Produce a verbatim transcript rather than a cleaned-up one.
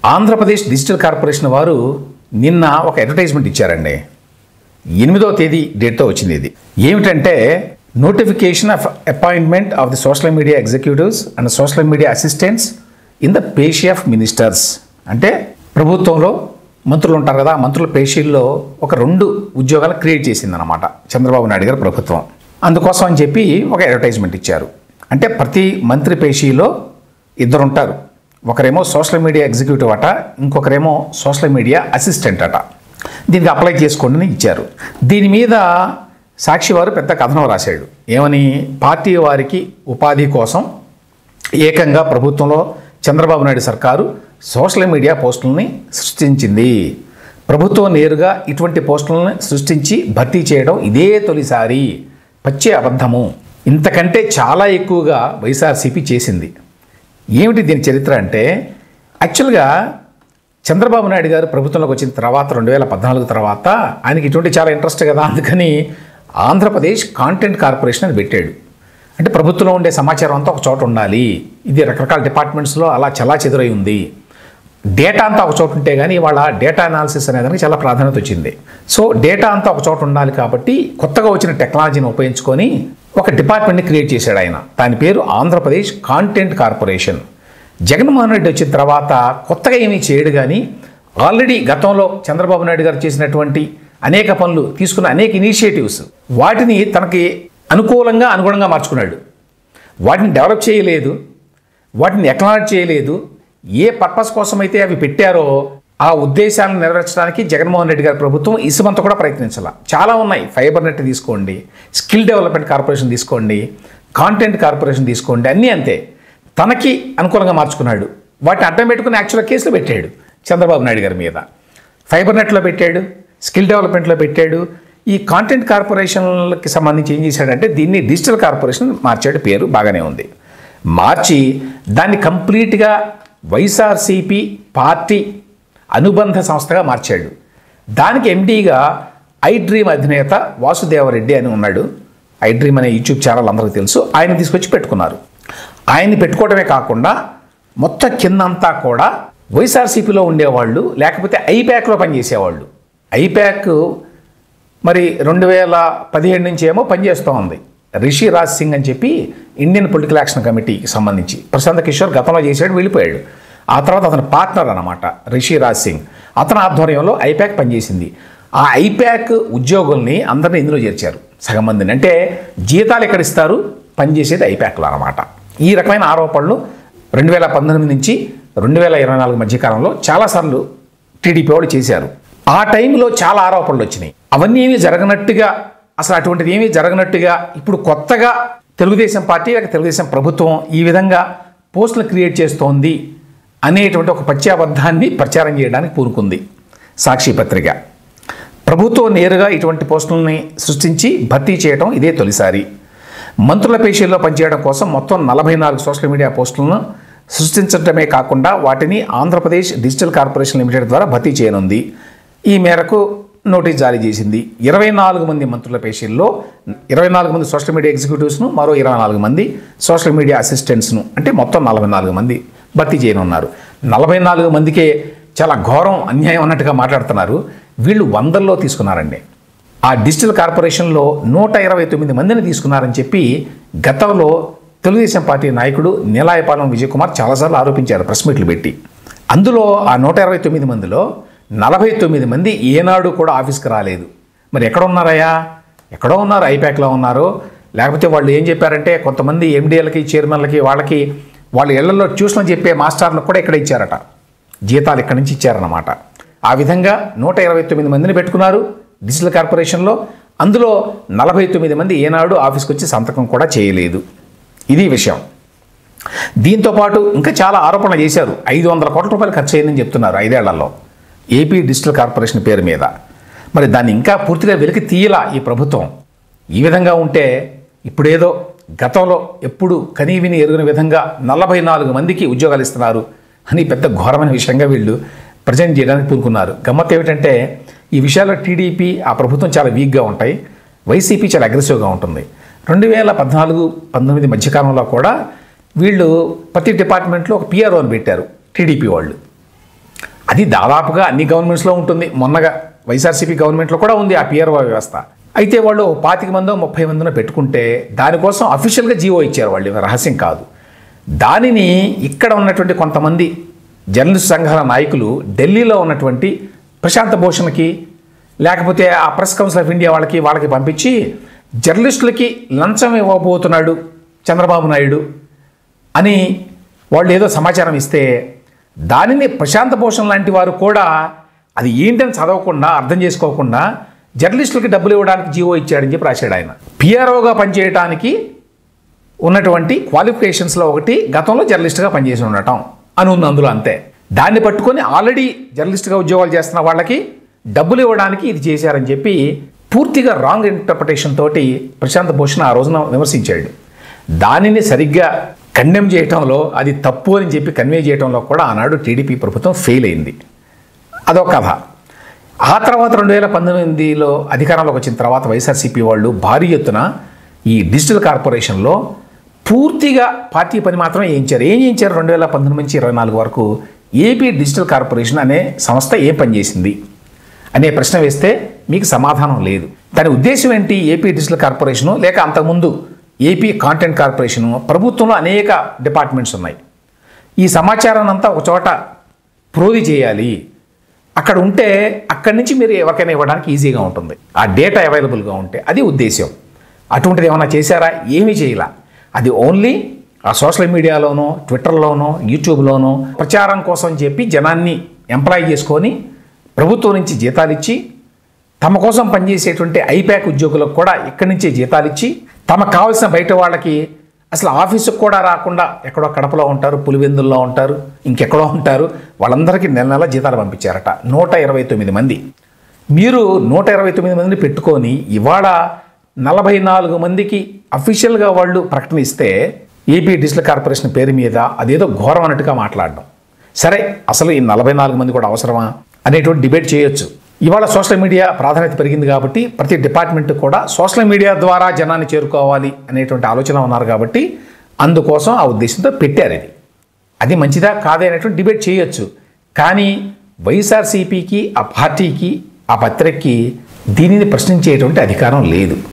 Andhra Pradesh digital corporation వారు నిన్న ఒక అడ్వర్టైజ్మెంట్ ఇచ్చారండి. ఎనిమిదవ తేదీ డేట్తో వచ్చింది. ఇది ఏమిటంటే notification of appointment of the social media executives and social media assistants in the పేషీ ఆఫ్ మినిస్టర్స్. అంటే ప్రభుత్వంలో మంత్రులు ఉంటారు కదా, మంత్రుల పేషీల్లో ఒక రెండు ఉద్యోగాలు క్రియేట్ చేసిందన్నమాట చంద్రబాబు నాయుడు గారి ప్రభుత్వం. అందుకోసం అని చెప్పి ఒక అడ్వర్టైజ్మెంట్ ఇచ్చారు. అంటే ప్రతి మంత్రి పేషీలో ఇద్దరు ఉంటారు. ఒకరేమో సోషల్ మీడియా ఎగ్జిక్యూటివ్ అట, ఇంకొకరేమో సోషల్ మీడియా అసిస్టెంట్ అట. దీనికి అప్లై చేసుకోండి అని ఇచ్చారు. దీని మీద సాక్షి వారు పెద్ద కథనం రాశాడు. ఏమని? పార్టీ వారికి ఉపాధి కోసం ఏకంగా ప్రభుత్వంలో చంద్రబాబు నాయుడు సర్కారు సోషల్ మీడియా పోస్టులని సృష్టించింది. ప్రభుత్వం నేరుగా ఇటువంటి పోస్టులను సృష్టించి భర్తీ చేయడం ఇదే తొలిసారి. పచ్చి అబద్ధము. ఇంతకంటే చాలా ఎక్కువగా వైఎస్ఆర్సీపీ చేసింది. ఏమిటి దీని చరిత్ర అంటే, యాక్చువల్గా చంద్రబాబు నాయుడు గారు ప్రభుత్వంలోకి వచ్చిన తర్వాత రెండు వేల పద్నాలుగు తర్వాత ఆయనకి ఇటువంటి చాలా ఇంట్రెస్ట్ కదా, అందుకని ఆంధ్రప్రదేశ్ కాంటెంట్ కార్పొరేషన్ అని పెట్టాడు. అంటే ప్రభుత్వంలో ఉండే సమాచారం అంతా ఒక చోట ఉండాలి. ఇది రకరకాల డిపార్ట్మెంట్స్లో అలా చలా చెదురై ఉంది. డేటా అంతా ఒక చోట ఉంటే కానీ వాళ్ళ డేటా అనాలిసిస్ అనేదానికి చాలా ప్రాధాన్యత వచ్చింది. సో డేటా అంతా ఒక చోట ఉండాలి కాబట్టి కొత్తగా వచ్చిన టెక్నాలజీని ఉపయోగించుకొని ఒక డిపార్ట్మెంట్ని క్రియేట్ చేశాడు ఆయన. దాని పేరు ఆంధ్రప్రదేశ్ కాంటెంట్ కార్పొరేషన్. జగన్మోహన్ రెడ్డి వచ్చిన తర్వాత కొత్తగా ఏమీ చేయడు కానీ ఆల్రెడీ గతంలో చంద్రబాబు నాయుడు గారు చేసినటువంటి అనేక పనులు, తీసుకున్న అనేక ఇనిషియేటివ్స్, వాటిని తనకి అనుకూలంగా అనుగుణంగా మార్చుకున్నాడు. వాటిని డెవలప్ చేయలేదు, వాటిని ఎక్నాలెడ్జ్ చేయలేదు. ఏ పర్పస్ కోసం అయితే అవి పెట్టారో ఆ ఉద్దేశాలను నెరవేర్చడానికి జగన్మోహన్ రెడ్డి గారి ప్రభుత్వం ఇసుమంతా కూడా ప్రయత్నించాల. చాలా ఉన్నాయి. ఫైబర్ నెట్ తీసుకోండి, స్కిల్ డెవలప్మెంట్ కార్పొరేషన్ తీసుకోండి, కాంటెంట్ కార్పొరేషన్ తీసుకోండి, అన్నీ అంతే. తనకి అనుకూలంగా మార్చుకున్నాడు. వాటిని అడ్డం పెట్టుకుని యాక్చువల్గా కేసులు పెట్టాడు చంద్రబాబు నాయుడు గారి మీద. ఫైబర్ నెట్లో పెట్టాడు, స్కిల్ డెవలప్మెంట్లో పెట్టాడు. ఈ కాంటెంట్ కార్పొరేషన్లకి సంబంధించి ఏం చేశాడంటే దీన్ని డిజిటల్ కార్పొరేషన్ మార్చాడు. పేరు బాగానే ఉంది. మార్చి దాన్ని కంప్లీట్గా వైఎస్ఆర్సీపీ పార్టీ అనుబంధ సంస్థగా మార్చాడు. దానికి ఎండీగా ఐ డ్రీమ్ అధినేత వాసుదేవరెడ్డి అని ఉన్నాడు. ఐ డ్రీమ్ అనే యూట్యూబ్ ఛానల్ అందరికీ తెలుసు. ఆయన తీసుకొచ్చి పెట్టుకున్నారు. ఆయన్ని పెట్టుకోవడమే కాకుండా మొత్తం కిందంతా కూడా వైఎస్ఆర్సీపీలో ఉండేవాళ్ళు, లేకపోతే ఐప్యాక్లో పనిచేసేవాళ్ళు. ఐప్యాక్ మరి రెండు వేల పదిహేడు నుంచి ఏమో పనిచేస్తూ ఉంది. రిషి రాజ్ సింగ్ అని చెప్పి ఇండియన్ పొలిటికల్ యాక్షన్ కమిటీకి సంబంధించి ప్రశాంత్ కిషోర్ గతంలో చేసాడు, వెళ్ళిపోయాడు. ఆ తర్వాత అతని పార్ట్నర్ అన్నమాట రిషి రాజ్ సింగ్. అతని ఆధ్వర్యంలో ఐప్యాక్ పనిచేసింది. ఆ ఐప్యాక్ ఉద్యోగుల్ని అందరినీ ఇందులో చేర్చారు, సగం మందిని. అంటే జీతాలు ఎక్కడ ఇస్తారు, పనిచేసేది ఐప్యాక్లో అన్నమాట. ఈ రకమైన ఆరోపణలు రెండు వేల పంతొమ్మిది నుంచి రెండు వేల ఇరవై నాలుగు మధ్యకాలంలో చాలాసార్లు టీడీపీ వాళ్ళు చేశారు. ఆ టైంలో చాలా ఆరోపణలు వచ్చినాయి. అవన్నీ ఏమీ జరగనట్టుగా, అసలు అటువంటిది ఏమీ జరగనట్టుగా ఇప్పుడు కొత్తగా తెలుగుదేశం పార్టీ లేక తెలుగుదేశం ప్రభుత్వం ఈ విధంగా పోస్టులు క్రియేట్ చేస్తోంది అనేటువంటి ఒక పచ్చాబద్ధాన్ని ప్రచారం చేయడానికి పూనుకుంది సాక్షి పత్రిక. ప్రభుత్వం నేరుగా ఇటువంటి పోస్టులని సృష్టించి భర్తీ చేయడం ఇదే తొలిసారి. మంత్రుల పేషీల్లో పనిచేయడం కోసం మొత్తం నలభై నాలుగు సోషల్ మీడియా పోస్టులను సృష్టించడమే కాకుండా వాటిని ఆంధ్రప్రదేశ్ డిజిటల్ కార్పొరేషన్ లిమిటెడ్ ద్వారా భర్తీ చేయనుంది. ఈ మేరకు నోటీస్ జారీ చేసింది. ఇరవై నాలుగు మంది మంత్రుల పేషీల్లో ఇరవై నాలుగు మంది సోషల్ మీడియా ఎగ్జిక్యూటివ్స్ను, మరో ఇరవై నాలుగు మంది సోషల్ మీడియా అసిస్టెంట్స్ను, అంటే మొత్తం నలభై నాలుగు మంది భర్తీ చేయనున్నారు. నలభై నాలుగు మందికే చాలా ఘోరం, అన్యాయం అన్నట్టుగా మాట్లాడుతున్నారు. వీళ్ళు వందల్లో తీసుకున్నారండి. ఆ డిజిటల్ కార్పొరేషన్లో నూట ఇరవై తొమ్మిది మందిని తీసుకున్నారని చెప్పి గతంలో తెలుగుదేశం పార్టీ నాయకుడు నీలాయపాలెం విజయ్ కుమార్ చాలాసార్లు ఆరోపించారు ప్రెస్ మీట్లు పెట్టి. అందులో ఆ నూట ఇరవై తొమ్మిది మందిలో నలభై తొమ్మిది మంది ఏనాడు కూడా ఆఫీస్కి రాలేదు. మరి ఎక్కడ ఉన్నారయ్యా? ఎక్కడో ఉన్నారు, ఐప్యాక్లో ఉన్నారు. లేకపోతే వాళ్ళు ఏం చెప్పారంటే కొంతమంది ఎండిఎల్కి, చైర్మన్లకి, వాళ్ళకి వాళ్ళ ఇళ్లలో ట్యూషన్ చెప్పే మాస్టర్లకు కూడా ఇక్కడ ఇచ్చారట, జీతాలు ఇక్కడి నుంచి ఇచ్చారన్నమాట. ఆ విధంగా నూట ఇరవై తొమ్మిది మందిని పెట్టుకున్నారు డిజిటల్ కార్పొరేషన్లో. అందులో నలభై తొమ్మిది మంది ఏనాడు ఆఫీస్కి వచ్చి సంతకం కూడా చేయలేదు. ఇది విషయం. దీంతోపాటు ఇంకా చాలా ఆరోపణలు చేశారు. ఐదు వందల కోట్ల రూపాయలు ఖర్చు అయిందని చెప్తున్నారు ఐదేళ్లలో ఏపీ డిజిటల్ కార్పొరేషన్ పేరు మీద. మరి దాన్ని ఇంకా పూర్తిగా వెలికి తీయలా ఈ ప్రభుత్వం. ఈ విధంగా ఉంటే ఇప్పుడేదో గతంలో ఎప్పుడు కనీవిని ఎరుగిన విధంగా నలభై నాలుగు మందికి ఉద్యోగాలు ఇస్తున్నారు అని పెద్ద ఘోరమైన విషయంగా వీళ్ళు ప్రజెంట్ చేయడానికి పూనుకున్నారు. గమ్మత్ ఏమిటంటే ఈ విషయాల్లో టీడీపీ, ఆ ప్రభుత్వం చాలా వీక్గా ఉంటాయి, వైసీపీ చాలా అగ్రెసివ్గా ఉంటుంది. రెండు వేల పద్నాలుగు పంతొమ్మిది మధ్యకాలంలో కూడా వీళ్ళు ప్రతి డిపార్ట్మెంట్లో ఒక పిఆర్ఓని పెట్టారు టీడీపీ వాళ్ళు. అది దాదాపుగా అన్ని గవర్నమెంట్స్లో ఉంటుంది. మొన్నగా వైఎస్ఆర్సీపీ గవర్నమెంట్లో కూడా ఉంది ఆ పిఆర్ఓ వ్యవస్థ. అయితే వాళ్ళు పాతిక మందో ముప్పై మందినో పెట్టుకుంటే దానికోసం అఫీషియల్గా జీవో ఇచ్చారు వాళ్ళు, రహస్యం కాదు. దానిని ఇక్కడ ఉన్నటువంటి కొంతమంది జర్నలిస్ట్ సంఘాల నాయకులు ఢిల్లీలో ఉన్నటువంటి ప్రశాంత్ భూషణ్కి లేకపోతే ఆ ప్రెస్ కౌన్సిల్ ఆఫ్ ఇండియా వాళ్ళకి వాళ్ళకి పంపించి జర్నలిస్టులకి లంచం ఇవ్వబోతున్నాడు చంద్రబాబు నాయుడు అని వాళ్ళు ఏదో సమాచారం ఇస్తే దానిని ప్రశాంత్ భూషణ్ లాంటి వారు కూడా అది ఏంటని చదవకుండా అర్థం చేసుకోకుండా జర్నలిస్టులకి డబ్బులు ఇవ్వడానికి జీవో ఇచ్చాడని చెప్పి రాశాడు ఆయన. పిఆర్ఓగా పనిచేయడానికి ఉన్నటువంటి క్వాలిఫికేషన్స్లో ఒకటి గతంలో జర్నలిస్ట్గా పనిచేసి ఉండటం అని ఉంది అందులో, అంతే. దాన్ని పట్టుకొని ఆల్రెడీ జర్నలిస్ట్గా ఉద్యోగాలు చేస్తున్న వాళ్ళకి డబ్బులు ఇవ్వడానికి ఇది చేశారని చెప్పి పూర్తిగా రాంగ్ ఇంటర్ప్రిటేషన్ తోటి ప్రశాంత్ భూషణ్ ఆ రోజున విమర్శించాడు. దానిని సరిగ్గా కండెమ్ చేయటంలో, అది తప్పు అని చెప్పి కన్వే చేయడంలో కూడా ఆనాడు టీడీపీ ప్రభుత్వం ఫెయిల్ అయింది. అదొక కథ. ఆ తర్వాత రెండు వేల పంతొమ్మిదిలో అధికారంలోకి వచ్చిన తర్వాత వైఎస్ఆర్సీపీ వాళ్ళు భారీ ఎత్తున ఈ డిజిటల్ కార్పొరేషన్లో పూర్తిగా పార్టీ పని మాత్రమే చేయించారు. ఏం చేయించారు? రెండు వేల పంతొమ్మిది నుంచి ఇరవై నాలుగు వరకు ఏపీ డిజిటల్ కార్పొరేషన్ అనే సంస్థ ఏం పనిచేసింది అనే ప్రశ్న వేస్తే మీకు సమాధానం లేదు. దాని ఉద్దేశం ఏంటి? ఏపీ డిజిటల్ కార్పొరేషను లేక అంతకుముందు ఏపీ కాంటెంట్ కార్పొరేషను, ప్రభుత్వంలో అనేక డిపార్ట్మెంట్స్ ఉన్నాయి. ఈ సమాచారాన్ని అంతా ఒక చోట ప్రోది చేయాలి. అక్కడ ఉంటే అక్కడి నుంచి మీరు ఎవరికైనా ఇవ్వడానికి ఈజీగా ఉంటుంది, ఆ డేటా అవైలబుల్గా ఉంటే. అది ఉద్దేశం. అటువంటిది ఏమైనా చేశారా? ఏమీ చేయాల. అది ఓన్లీ ఆ సోషల్ మీడియాలోనో ట్విట్టర్లోనో యూట్యూబ్లోనో ప్రచారం కోసం చెప్పి జనాన్ని ఎంప్లాయ్ చేసుకొని ప్రభుత్వం నుంచి జీతాలు ఇచ్చి తమ కోసం పనిచేసేటువంటి ఐప్యాక్ ఉద్యోగులకు కూడా ఇక్కడి నుంచే జీతాలు ఇచ్చి తమకు కావాల్సిన బయట వాళ్ళకి అసలు ఆఫీసుకు కూడా రాకుండా ఎక్కడో కడపలో ఉంటారు, పులివెందుల్లో ఉంటారు, ఇంకెక్కడో ఉంటారు, వాళ్ళందరికీ నెల నెల జీతాలు పంపించారట. నూట ఇరవై తొమ్మిది మంది. మీరు నూట ఇరవై తొమ్మిది మందిని పెట్టుకొని ఇవాళ నలభై నాలుగు మందికి అఫీషియల్గా వాళ్ళు ప్రకటన ఇస్తే ఏపీ డిజిటల్ కార్పొరేషన్ పేరు మీద అదేదో ఘోరం అన్నట్టుగా మాట్లాడడం. సరే, అసలు ఈ నలభై నాలుగు మంది కూడా అవసరమా అనేటువంటి డిబేట్ చేయొచ్చు. ఇవాళ సోషల్ మీడియా ప్రాధాన్యత పెరిగింది కాబట్టి ప్రతి డిపార్ట్మెంట్ కూడా సోషల్ మీడియా ద్వారా జనాన్ని చేరుకోవాలి అనేటువంటి ఆలోచన ఉన్నారు కాబట్టి అందుకోసం ఆ ఉద్దేశంతో పెట్టారు. ఇది అది మంచిదా కాదే అనేటువంటి డిబేట్ చేయొచ్చు. కానీ వైఎస్ఆర్సీపీకి, ఆ పార్టీకి, ఆ పత్రికకి దీనిని ప్రశ్నించేటువంటి అధికారం లేదు.